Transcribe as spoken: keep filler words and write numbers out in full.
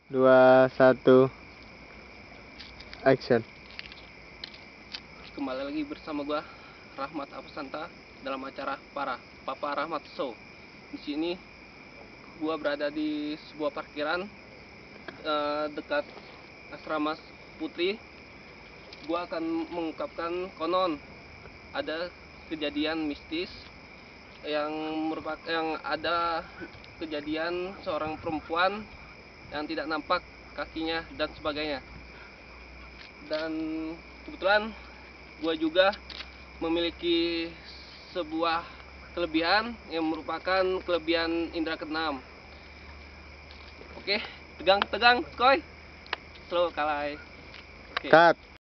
dua, satu, action. Kembali lagi bersama gua Rahmat Apsanta dalam acara Para Papa Rahmat Show. Di sini gua berada di sebuah parkiran eh, dekat asrama Putri. Gua akan mengungkapkan konon ada kejadian mistis yang merupakan yang ada kejadian seorang perempuan yang tidak nampak kakinya dan sebagainya. Dan kebetulan gue juga memiliki sebuah kelebihan yang merupakan kelebihan indera keenam. Oke, tegang tegang, skoy, slow kalai. Oke. Cut.